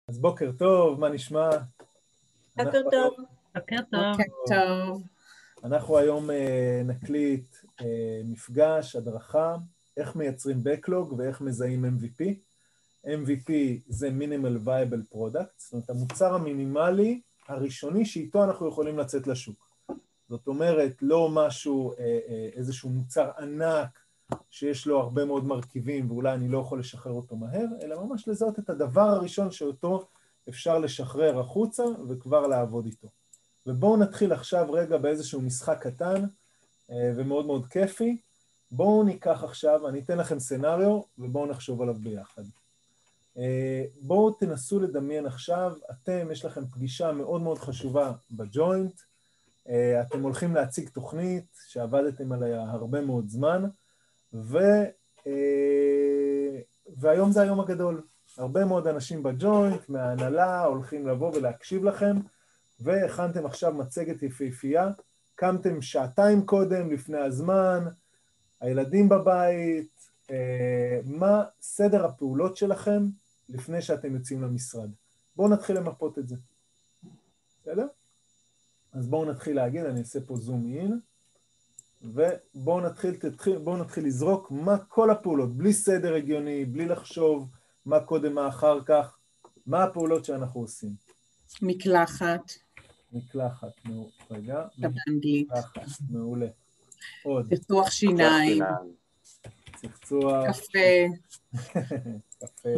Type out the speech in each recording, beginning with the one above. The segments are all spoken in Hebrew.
אז בוקר טוב, מה נשמע? בוקר טוב. בוקר טוב. בוקר טוב. אנחנו היום נקליט מפגש, הדרכה, איך מייצרים Backlog ואיך מזהים MVP. MVP זה Minimal Viable Product, זאת אומרת המוצר המינימלי הראשוני שאיתו אנחנו יכולים לצאת לשוק. זאת אומרת, לא משהו, איזשהו מוצר ענק שיש לו הרבה מאוד מרכיבים ואולי אני לא יכול לשחרר אותו מהר, אלא ממש לזהות את הדבר הראשון שאותו אפשר לשחרר החוצה וכבר לעבוד איתו. ובואו נתחיל עכשיו רגע באיזשהו משחק קטן ומאוד מאוד כיפי. בואו ניקח עכשיו, אני אתן לכם סנריו ובואו נחשוב עליו ביחד. בואו תנסו לדמיין עכשיו, יש לכם פגישה מאוד מאוד חשובה בג'וינט, אתם הולכים להציג תוכנית שעבדתם עליה הרבה מאוד זמן, והיום זה היום הגדול. הרבה מאוד אנשים בג'וינט, מההנהלה, הולכים לבוא ולהקשיב לכם, והכנתם עכשיו מצגת יפהפייה, קמתם שעתיים קודם, לפני הזמן, הילדים בבית, מה סדר הפעולות שלכם לפני שאתם יוצאים למשרד. בואו נתחיל למפות את זה. בסדר? אז בואו נתחיל להגיד, אני אעשה פה זום אין, ובואו נתחיל לזרוק מה כל הפעולות, בלי סדר הגיוני, בלי לחשוב מה קודם, מה אחר כך, מה הפעולות שאנחנו עושים. מקלחת. מקלחת, רגע. באנגלית. מקלחת, מעולה. עוד. צחצוח שיניים. צחצוח. קפה. קפה.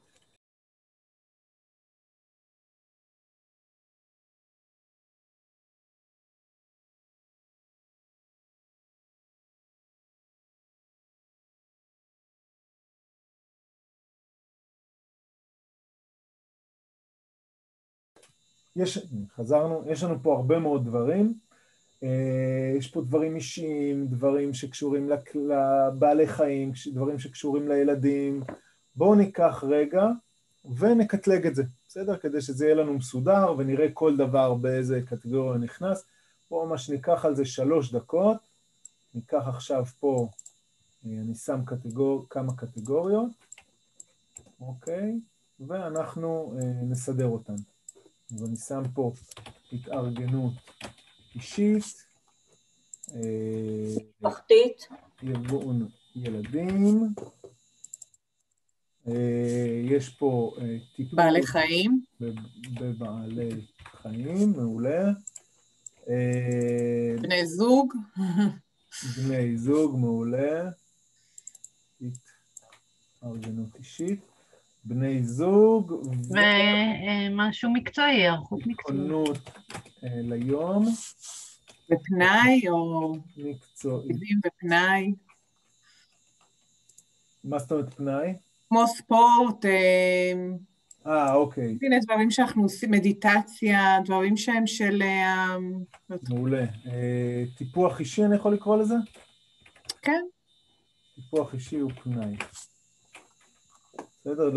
חזרנו, יש לנו פה הרבה מאוד דברים, יש פה דברים אישיים, דברים שקשורים לבעלי חיים, דברים שקשורים לילדים. בואו ניקח רגע ונקטלג את זה, בסדר? כדי שזה יהיה לנו מסודר ונראה כל דבר באיזה קטגוריה נכנס. בואו ממש ניקח על זה 3 דקות, ניקח עכשיו פה, אני שם כמה קטגוריות, אוקיי, ואנחנו נסדר אותן. אז אני שם פה התארגנות אישית, משפחתית, ארגון ילדים, יש פה טיפול בעלי חיים, בבעלי חיים, מעולה, בני זוג, בני זוג, מעולה, התארגנות אישית, בני זוג, ומשהו מקצועי, היערכות מקצועית. התכוננות ליום, בפנאי או מקצועי. בפנאי. מה זאת אומרת פנאי? כמו ספורט, אוקיי. הנה דברים שאנחנו עושים, מדיטציה, דברים שהם של... מעולה. טיפוח אישי אני יכול לקרוא לזה? כן. טיפוח אישי הוא פנאי. בסדר,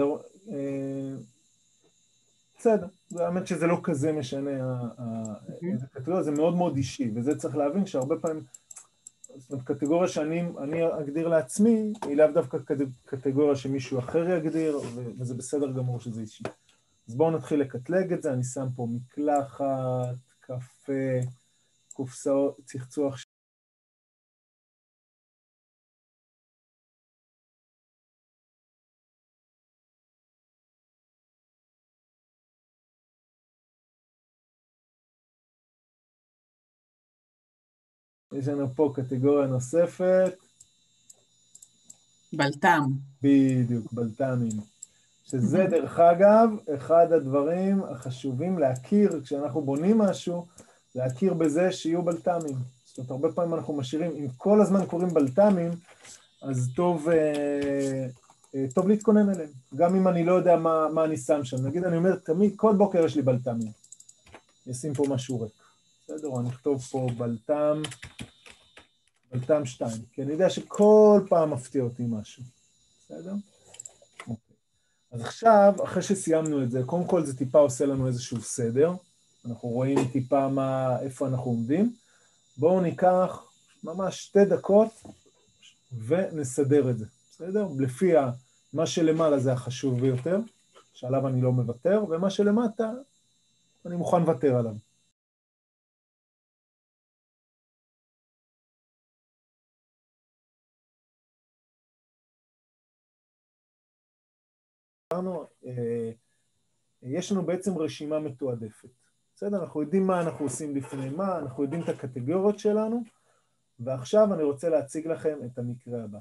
בסדר. האמת שזה לא כזה משנה, איזה קטגוריה, זה מאוד מאוד אישי, וזה צריך להבין שהרבה פעמים, זאת אומרת, קטגוריה שאני אגדיר לעצמי, היא לאו דווקא קטגוריה שמישהו אחר יגדיר, וזה בסדר גמור שזה אישי. אז בואו נתחיל לקטלג את זה, אני שם פה מקלחת, קפה, קופסאות, צחצוח, יש לנו פה קטגוריה נוספת. בלטם. בדיוק, בלטמים. שזה דרך אגב, אחד הדברים החשובים להכיר, כשאנחנו בונים משהו, להכיר בזה שיהיו בלטמים. זאת אומרת, הרבה פעמים אנחנו משאירים, אם כל הזמן קוראים בלטמים, אז טוב להתכונן אליהם. גם אם אני לא יודע מה אני שם שם. נגיד, אני אומר, תמיד, כל בוקר יש לי בלטמים. אשים פה משהו ריק. בסדר, אני אכתוב פה בלטם 2, כי אני יודע שכל פעם מפתיע אותי משהו. בסדר? אוקיי. אז עכשיו, אחרי שסיימנו את זה, קודם כל זה טיפה עושה לנו איזשהו סדר. אנחנו רואים טיפה איפה אנחנו עומדים. בואו ניקח ממש 2 דקות ונסדר את זה. בסדר? לפי מה שלמעלה זה החשוב ביותר. שעליו אני לא מוותר, ומה שלמטה אני מוכן לוותר עליו. יש לנו בעצם רשימה מתועדפת. בסדר? אנחנו יודעים מה אנחנו עושים לפני מה, אנחנו יודעים את הקטגוריות שלנו, ועכשיו אני רוצה להציג לכם את המקרה הבא.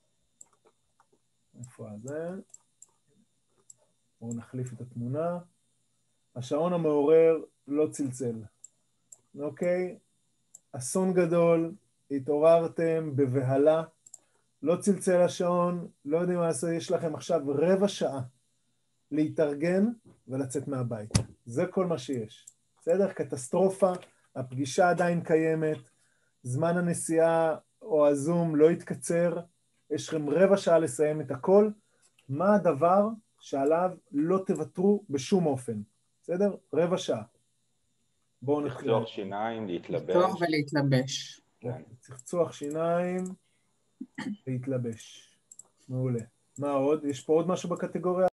איפה זה? בואו נחליף את התמונה. השעון המעורר לא צלצל. אוקיי? אסון גדול, התעוררתם בבהלה, לא צלצל השעון, לא יודעים מה לעשות, יש לכם עכשיו רבע שעה להתארגן ולצאת מהבית. זה כל מה שיש. בסדר? קטסטרופה, הפגישה עדיין קיימת, זמן הנסיעה או הזום לא יתקצר, יש לכם רבע שעה לסיים את הכל. מה הדבר שעליו לא תוותרו בשום אופן? בסדר? רבע שעה. בואו נתחיל. צחצוח שיניים, להתלבש. לפתוח ולהתלבש. כן. צחצוח שיניים, להתלבש. מעולה. מה עוד? יש פה עוד משהו בקטגוריה?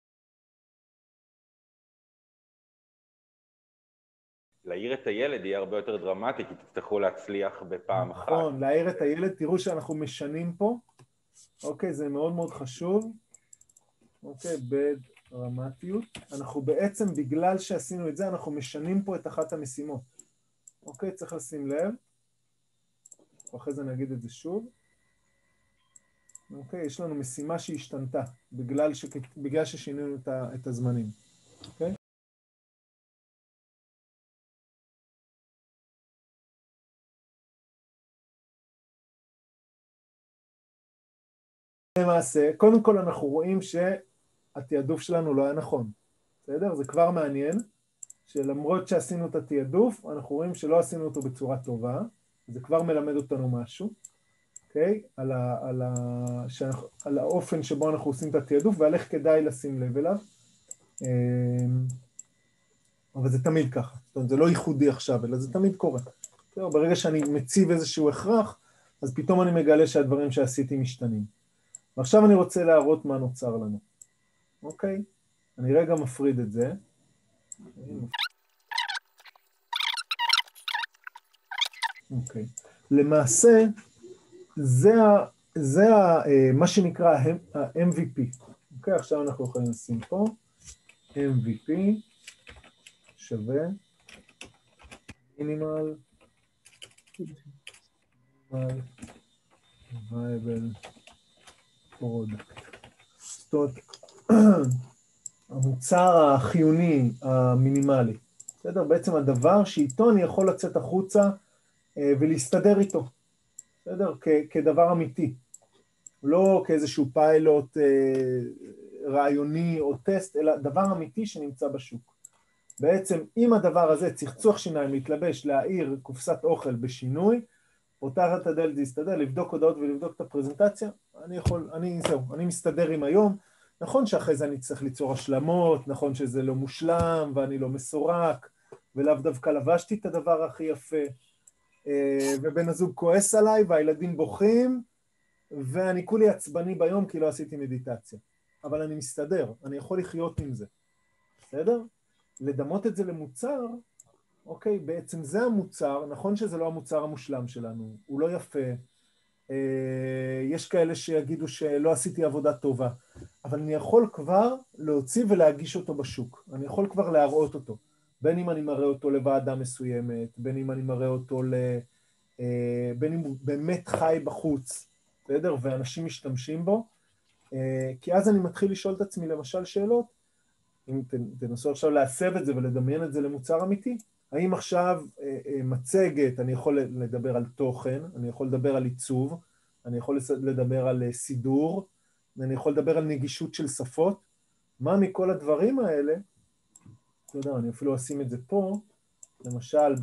להעיר את הילד יהיה הרבה יותר דרמטי, כי תצטרכו להצליח בפעם אחת. נכון, להעיר את הילד, תראו שאנחנו משנים פה. אוקיי, זה מאוד מאוד חשוב. אוקיי, בדרמטיות. אנחנו בעצם, בגלל שעשינו את זה, אנחנו משנים פה את אחת המשימות. אוקיי, צריך לשים לב. ואחרי זה נגיד את זה שוב. אוקיי, יש לנו משימה שהשתנתה, בגלל ששינינו את הזמנים. אוקיי? למעשה, קודם כל אנחנו רואים שהתיעדוף שלנו לא היה נכון. בסדר? זה כבר מעניין, שלמרות שעשינו את התיעדוף, אנחנו רואים שלא עשינו אותו בצורה טובה, זה כבר מלמד אותנו משהו, אוקיי? על האופן שבו אנחנו עושים את התיעדוף, ועל איך כדאי לשים לב אליו. אבל זה תמיד ככה, זאת אומרת, זה לא ייחודי עכשיו, אלא זה תמיד קורה. ברגע שאני מציב איזשהו הכרח, אז פתאום אני מגלה שהדברים שעשיתי משתנים. ועכשיו אני רוצה להראות מה נוצר לנו. אוקיי? אני רגע מפריד את זה. אוקיי. למעשה, זה מה שנקרא ה-MVP. אוקיי, עכשיו אנחנו יכולים לשים פה. MVP שווה מינימל viable product. זאת אומרת, המוצר החיוני המינימלי. בסדר? בעצם הדבר שאיתו אני יכול לצאת החוצה ולהסתדר איתו. בסדר? כדבר אמיתי. לא כאיזשהו פיילוט רעיוני או טסט, אלא דבר אמיתי שנמצא בשוק. בעצם אם הדבר הזה, צחצוח שיניים, להתלבש, להעיר קופסת אוכל בשינוי, פותחת הדלת להסתדר, לבדוק הודעות ולבדוק את הפרזנטציה, אני מסתדר עם היום. נכון שאחרי זה אני צריך ליצור השלמות, נכון שזה לא מושלם ואני לא מסורק, ולאו דווקא לבשתי את הדבר הכי יפה, ובן הזוג כועס עליי והילדים בוכים, ואני כולי עצבני ביום כי לא עשיתי מדיטציה. אבל אני מסתדר, אני יכול לחיות עם זה. בסדר? לדמות את זה למוצר, אוקיי, בעצם זה המוצר, נכון שזה לא המוצר המושלם שלנו, הוא לא יפה, יש כאלה שיגידו שלא עשיתי עבודה טובה, אבל אני יכול כבר להוציא ולהגיש אותו בשוק, אני יכול כבר להראות אותו, בין אם אני מראה אותו לוועדה מסוימת, בין אם אני מראה אותו בין אם הוא באמת חי בחוץ, בסדר? ואנשים משתמשים בו, כי אז אני מתחיל לשאול את עצמי למשל שאלות, אם תנסו עכשיו להסב את זה ולדמיין את זה למוצר אמיתי, האם עכשיו מצגת, אני יכול לדבר על תוכן, אני יכול לדבר על עיצוב, אני יכול לדבר על סידור, אני יכול לדבר על נגישות של שפות, מה מכל הדברים האלה, לא יודע, אני אפילו אשים את זה פה, למשל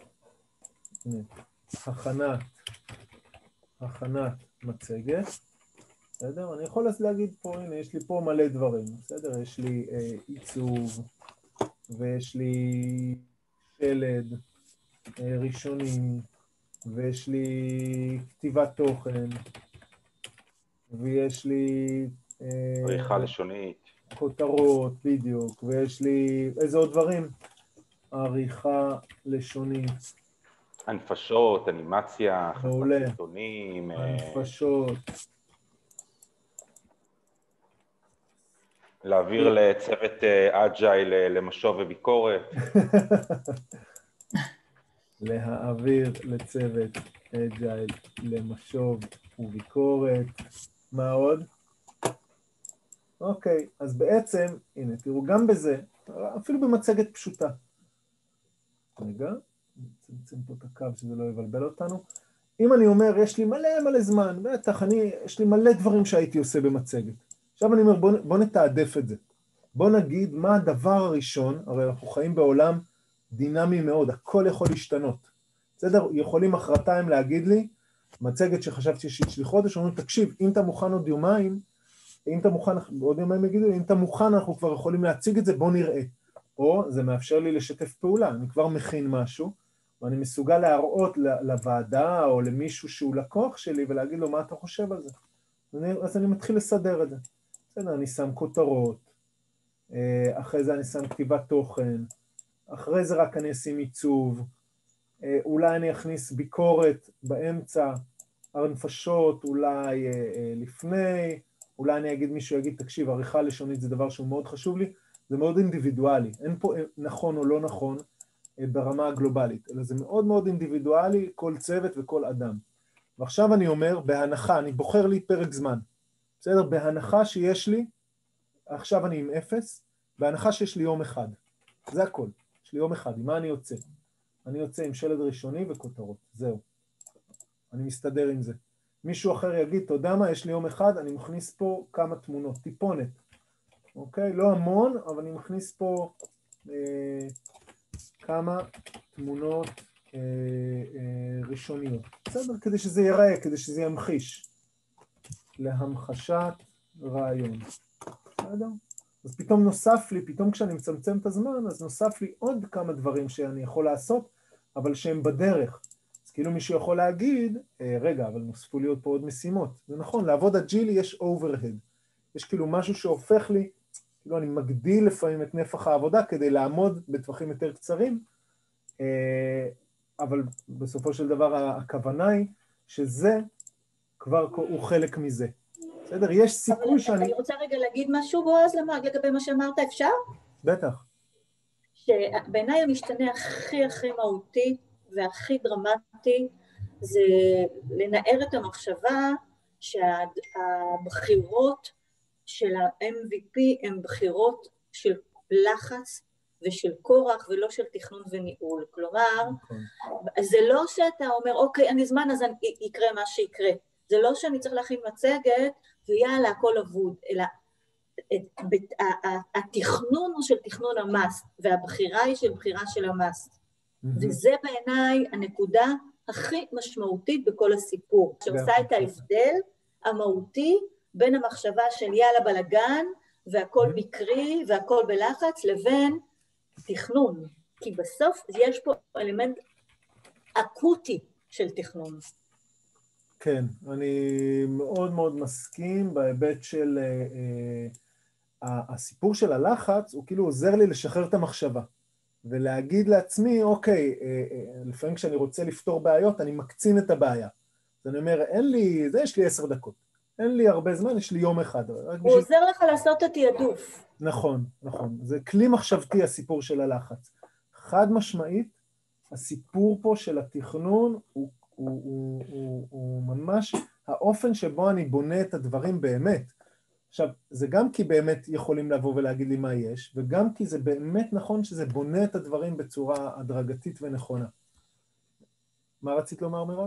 בהכנת מצגת, בסדר? אני יכול להגיד פה, הנה, יש לי פה מלא דברים, בסדר? יש לי עיצוב, ויש לי שלד ראשוני, ויש לי כתיבת תוכן, ויש לי עריכה לשונית. כותרות, בדיוק, ויש לי איזה עוד דברים? עריכה לשונית. הנפשות, אנימציה, הכנסת מעולה. סרטונים. הנפשות. להעביר לצוות אג'ייל למשוב וביקורת. להעביר לצוות אג'ייל למשוב וביקורת. מה עוד? אוקיי, אז בעצם, הנה, תראו, גם בזה, אפילו במצגת פשוטה. רגע, נצמצם פה את הקו שזה לא יבלבל אותנו. אם אני אומר, יש לי מלא זמן, בטח, יש לי מלא דברים שהייתי עושה במצגת. עכשיו אני אומר, בוא נתעדף את זה. בוא נגיד מה הדבר הראשון, הרי אנחנו חיים בעולם דינמי מאוד, הכל יכול להשתנות. בסדר? יכולים מחרתיים להגיד לי, מצגת שחשבתי שיש לי חודש, אומרים, תקשיב, אם אתה מוכן עוד יומיים, אם אתה מוכן, עוד יומיים יגידו לי, אם אתה מוכן, אנחנו כבר יכולים להציג את זה, בוא נראה. או זה מאפשר לי לשתף פעולה, אני כבר מכין משהו, ואני מסוגל להראות לוועדה או למישהו שהוא לקוח שלי, ולהגיד לו מה אתה חושב על זה. אז אני מתחיל לסדר את זה. בסדר, אני שם כותרות, אחרי זה אני שם כתיבת תוכן, אחרי זה רק אני אשים עיצוב, אולי אני אכניס ביקורת באמצע, הנפשות אולי לפני, אולי אני אגיד, מישהו יגיד, תקשיב, עריכה לשונית זה דבר שהוא מאוד חשוב לי, זה מאוד אינדיבידואלי, אין פה נכון או לא נכון ברמה הגלובלית, אלא זה מאוד מאוד אינדיבידואלי, כל צוות וכל אדם. ועכשיו אני אומר, בהנחה, אני בוחר לי פרק זמן, בסדר? בהנחה שיש לי, עכשיו אני עם 0, בהנחה שיש לי יום אחד, זה הכל, יש לי יום אחד, עם מה אני יוצא? אני יוצא עם שלד ראשוני וכותרות, זהו. אני מסתדר עם זה. מישהו אחר יגיד, אתה יודע מה, יש לי יום אחד, אני מכניס פה כמה תמונות, טיפונת. אוקיי? לא המון, אבל אני מכניס פה כמה תמונות ראשוניות. בסדר? כדי שזה ייראה, כדי שזה ימחיש. להמחשת רעיון. בסדר? אז פתאום נוסף לי, פתאום כשאני מצמצם את הזמן, אז נוסף לי עוד כמה דברים שאני יכול לעשות, אבל שהם בדרך. אז כאילו מישהו יכול להגיד, רגע, אבל נוספו לי עוד פה עוד משימות. זה נכון, לעבוד אג'ילי יש overhead. יש כאילו משהו שהופך לי, כאילו אני מגדיל לפעמים את נפח העבודה כדי לעמוד בטווחים יותר קצרים, אבל בסופו של דבר הכוונה היא שזה כבר הוא חלק מזה. בסדר? יש סיכוי שאני... אני רוצה רגע להגיד משהו, בועז, לגבי מה שאמרת, אפשר? בטח. שבעיניי המשתנה הכי מהותי והכי דרמטי זה לנער את המחשבה שהבחירות של ה-MVP הן בחירות של לחץ ושל כורח ולא של תכנון וניהול. כלומר, זה לא שאתה אומר, אוקיי, אין לי זמן, אז יקרה מה שיקרה. זה לא שאני צריך להכין מצגת ויאללה, הכל אבוד, אלא התכנון הוא של תכנון המאסט, והבחירה היא של בחירה של המאסט. וזה בעיניי הנקודה הכי משמעותית בכל הסיפור, שעושה את ההבדל המהותי בין המחשבה של יאללה בלגן, והכל מקרי והכל בלחץ, לבין תכנון. כי בסוף יש פה אלמנט אקוטי של תכנון. כן, אני מאוד מאוד מסכים בהיבט של הסיפור של הלחץ, הוא כאילו עוזר לי לשחרר את המחשבה, ולהגיד לעצמי, אוקיי, לפעמים כשאני רוצה לפתור בעיות, אני מקצין את הבעיה. אז אני אומר, אין לי, זה יש לי 10 דקות, אין לי הרבה זמן, יש לי יום אחד. הוא עוזר לך לעשות את תיעדוף. נכון, נכון. זה כלי מחשבתי הסיפור של הלחץ. חד משמעית, הסיפור פה של התכנון הוא ממש האופן שבו אני בונה את הדברים באמת. עכשיו, זה גם כי באמת יכולים לבוא ולהגיד לי מה יש, וגם כי זה באמת נכון שזה בונה את הדברים בצורה הדרגתית ונכונה. מה רצית לומר, מירב?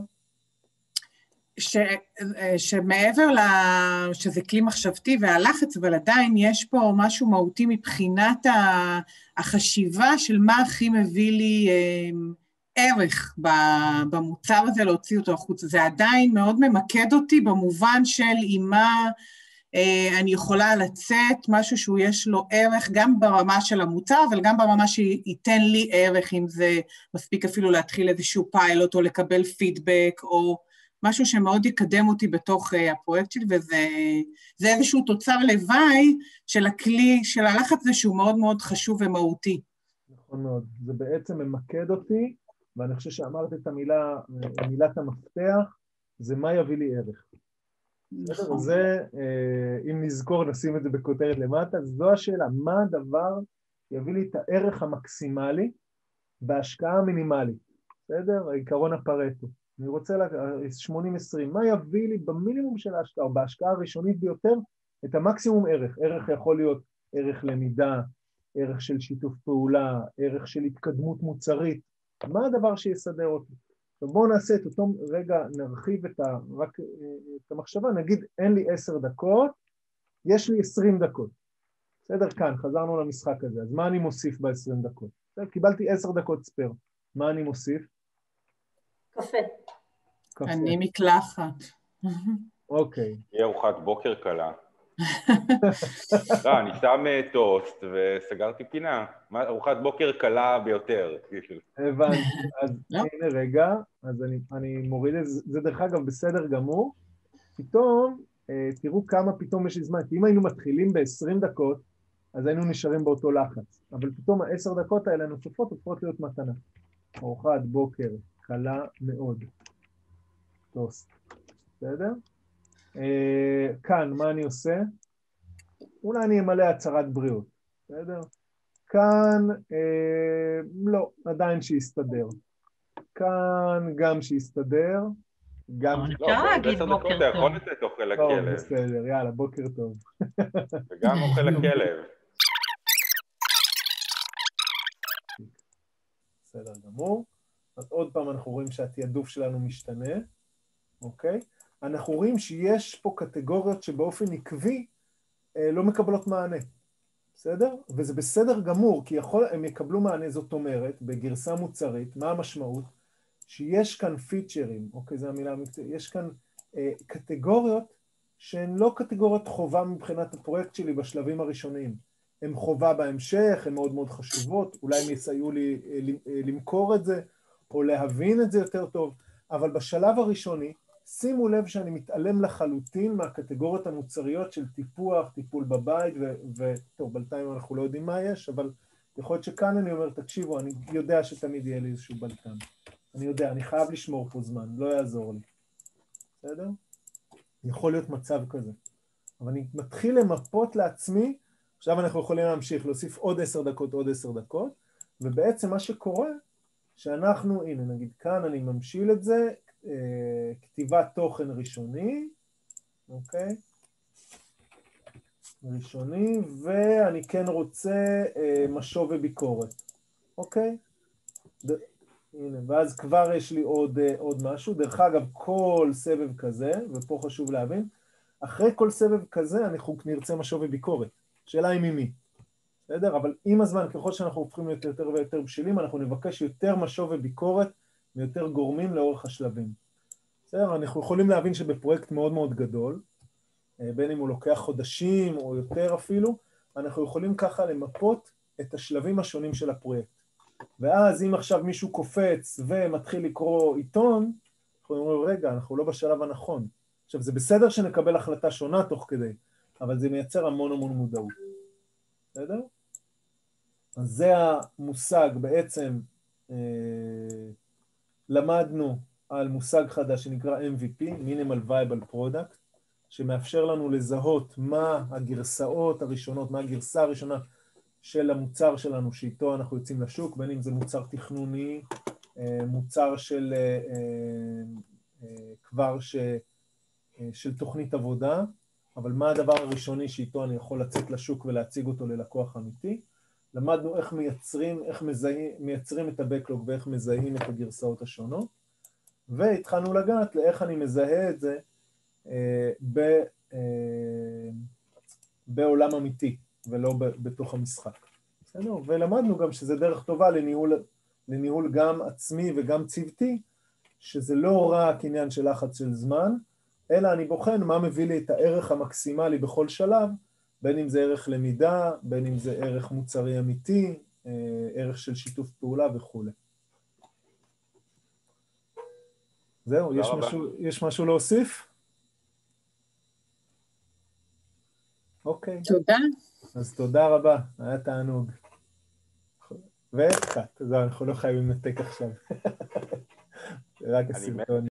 שמעבר שזה כלי מחשבתי והלחץ, אבל עדיין יש פה משהו מהותי מבחינת החשיבה של מה הכי מביא לי ערך במוצר הזה, להוציא אותו החוצה. זה עדיין מאוד ממקד אותי במובן של אימה אני יכולה לצאת משהו שהוא יש לו ערך גם ברמה של המוצר, אבל גם ברמה שייתן לי ערך, אם זה מספיק אפילו להתחיל איזשהו פיילוט או לקבל פידבק, או משהו שמאוד יקדם אותי בתוך הפרויקט שלי, וזה איזשהו תוצר לוואי של הכלי, של הלחץ הזה שהוא מאוד מאוד חשוב ומהותי. נכון מאוד, זה בעצם ממקד אותי, ואני חושב שאמרת את מילת המפתח, זה מה יביא לי ערך. נכון. זה, אם נזכור, נשים את זה בכותרת למטה, זו השאלה, מה הדבר יביא לי את הערך המקסימלי בהשקעה המינימלית, בסדר? העיקרון הפרטו. אני רוצה 80-20, מה יביא לי במינימום של ההשקעה, או בהשקעה הראשונית ביותר, את המקסימום ערך. ערך יכול להיות ערך למידה, ערך של שיתוף פעולה, ערך של התקדמות מוצרית, מה הדבר שיסדר אותי? עכשיו בואו נעשה את אותו רגע, נרחיב רק את המחשבה, נגיד אין לי 10 דקות, יש לי 20 דקות. בסדר, כאן, חזרנו למשחק הזה, אז מה אני מוסיף ב-20 דקות? בסדר, קיבלתי 10 דקות ספר, מה אני מוסיף? קפה. קפה. אני מקלחת. אוקיי. היא ארוחת בוקר קלה. לא, אני שם טוסט וסגרתי פינה. ארוחת בוקר קלה ביותר. הבנתי, אז הנה רגע, אז אני מוריד את זה, זה דרך אגב בסדר גמור, פתאום, תראו כמה פתאום יש לי זמן, כי אם היינו מתחילים ב-20 דקות, אז היינו נשארים באותו לחץ, אבל פתאום ה10 דקות האלה הנוספות הופכות להיות מתנה. ארוחת בוקר קלה מאוד. טוסט, בסדר? כאן, מה אני עושה? אולי אני אמלא הצהרת בריאות, בסדר? כאן, לא, עדיין שיסתדר. כאן גם שיסתדר. גם... אפשר להגיד בוקר טוב. אתה יכול לתת אוכל לכלב. בסדר, יאללה, בוקר טוב. וגם אוכל לכלב. בסדר גמור. אז עוד פעם אנחנו רואים שהתיעדוף שלנו משתנה, אוקיי? אנחנו רואים שיש פה קטגוריות שבאופן עקבי לא מקבלות מענה, בסדר? וזה בסדר גמור, כי הם יקבלו מענה, זאת אומרת, בגרסה מוצרית, מה המשמעות? שיש כאן פיצ'רים, אוקיי, זו המילה המקצועית, יש כאן קטגוריות שהן לא קטגוריות חובה מבחינת הפרויקט שלי בשלבים הראשוניים. הן חובה בהמשך, הן מאוד מאוד חשובות, אולי הם יסייעו לי למכור את זה, או להבין את זה יותר טוב, אבל בשלב הראשוני, שימו לב שאני מתעלם לחלוטין מהקטגוריות המוצריות של טיפוח, טיפול בבית, וטוב, בינתיים אנחנו לא יודעים מה יש, אבל יכול להיות שכאן אני אומר, תקשיבו, אני יודע שתמיד יהיה לי איזשהו בלטן. אני יודע, אני חייב לשמור פה זמן, לא יעזור לי. בסדר? יכול להיות מצב כזה. אבל אני מתחיל למפות לעצמי, עכשיו אנחנו יכולים להמשיך, להוסיף עוד 10 דקות, עוד 10 דקות, ובעצם מה שקורה, שאנחנו, הנה נגיד כאן אני ממשיל את זה, כתיבת תוכן ראשוני, אוקיי? ראשוני, ואני כן רוצה משוב וביקורת, אוקיי? הנה, ואז כבר יש לי עוד משהו, דרך אגב כל סבב כזה, ופה חשוב להבין, אחרי כל סבב כזה אנחנו נרצה משוב וביקורת, שאלה היא ממי, בסדר? אבל עם הזמן ככל שאנחנו הופכים להיות יותר ויותר בשלים, אנחנו נבקש יותר משוב וביקורת מיותר גורמים לאורך השלבים. בסדר? אנחנו יכולים להבין שבפרויקט מאוד מאוד גדול, בין אם הוא לוקח חודשים או יותר אפילו, אנחנו יכולים ככה למפות את השלבים השונים של הפרויקט. ואז אם עכשיו מישהו קופץ ומתחיל לקרוא עיתון, אנחנו אומרים, רגע, אנחנו לא בשלב הנכון. עכשיו, זה בסדר שנקבל החלטה שונה תוך כדי, אבל זה מייצר המון מודעות. בסדר? אז זה המושג, בעצם למדנו על מושג חדש שנקרא MVP, Minimal Viable Product, שמאפשר לנו לזהות מה הגרסאות הראשונות, מה הגרסה הראשונה של המוצר שלנו שאיתו אנחנו יוצאים לשוק, בין אם זה מוצר תכנוני, מוצר של כבר של תוכנית עבודה, אבל מה הדבר הראשוני שאיתו אני יכול לצאת לשוק ולהציג אותו ללקוח אמיתי. למדנו איך מייצרים את הבקלוג ואיך מזהים את הגרסאות השונות, והתחלנו לגעת לאיך אני מזהה את זה בעולם אמיתי ולא בתוך המשחק. בסדר? ולמדנו גם שזה דרך טובה לניהול גם עצמי וגם צוותי, שזה לא רק עניין של לחץ של זמן, אלא אני בוחן מה מביא לי את הערך המקסימלי בכל שלב, בין אם זה ערך למידה, בין אם זה ערך מוצרי אמיתי, ערך של שיתוף פעולה וכו'. זהו, יש משהו להוסיף? אוקיי. תודה. אז תודה רבה, היה תענוג. וקאט, זהו, אנחנו לא חייבים לנתק עכשיו. רק הסרטון.